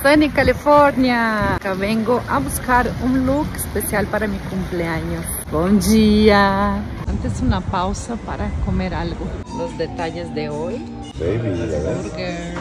Sunny, California. Acá vengo a buscar un look especial para mi cumpleaños. Buen día. Antes una pausa para comer algo. Los detalles de hoy. Burger.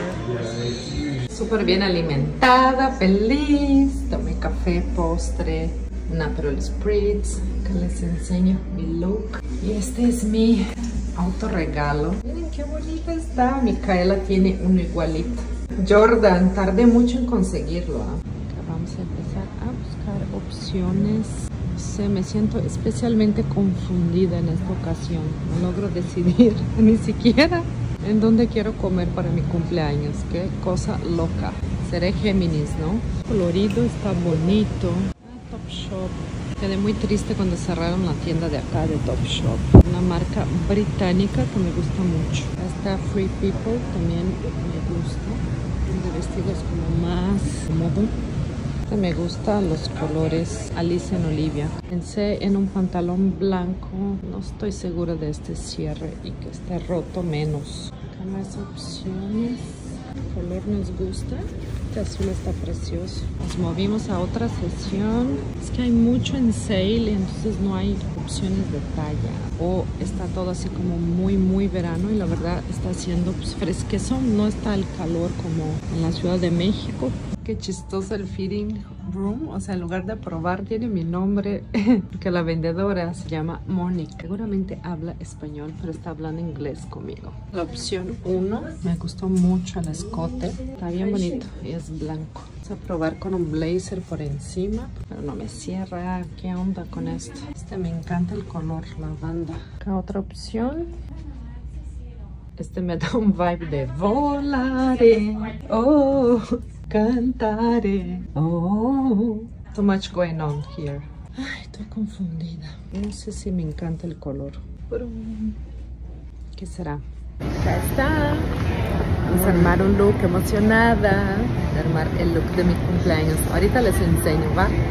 Súper bien alimentada, feliz. Tomé café, postre, un Aperol Spritz. Que les enseño mi look. Y este es mi autorregalo. Miren qué bonita está. Micaela tiene uno igualito. Jordan, tardé mucho en conseguirlo. Acá vamos a empezar a buscar opciones. No sé, me siento especialmente confundida en esta ocasión. No logro decidir ni siquiera en dónde quiero comer para mi cumpleaños. Qué cosa loca. Seré Géminis, ¿no? Colorido, está bonito. Topshop. Quedé muy triste cuando cerraron la tienda de acá de Topshop. Una marca británica que me gusta mucho. Esta Free People también me gusta. De vestidos como más cómodo. Me gustan los colores Alice en Olivia. Pensé en un pantalón blanco. No estoy segura de este cierre y que esté roto menos. Acá más opciones. El color nos gusta. Este azul está precioso. Nos movimos a otra sesión. Es que hay mucho en sale, entonces no hay opciones de talla. O está todo así como muy verano y la verdad está haciendo pues, fresquezón. No está el calor como en la Ciudad de México. Qué chistoso el fitting room. O sea, en lugar de probar tiene mi nombre. Que la vendedora se llama Mónica. Seguramente habla español, pero está hablando inglés conmigo. La opción 1 me gustó mucho el escote. Está bien bonito y es blanco. Vamos a probar con un blazer por encima, pero no me cierra. ¿Qué onda con esto? Este me encanta el color lavanda. Acá otra opción. Este me da un vibe de volaré. Oh, cantaré. Oh, too much going on here. Ay, estoy confundida. No sé si me encanta el color. Pero, ¿qué será? Acá está. Vamos a armar un look, emocionada de armar el look de mi cumpleaños. Ahorita les enseño, ¿va?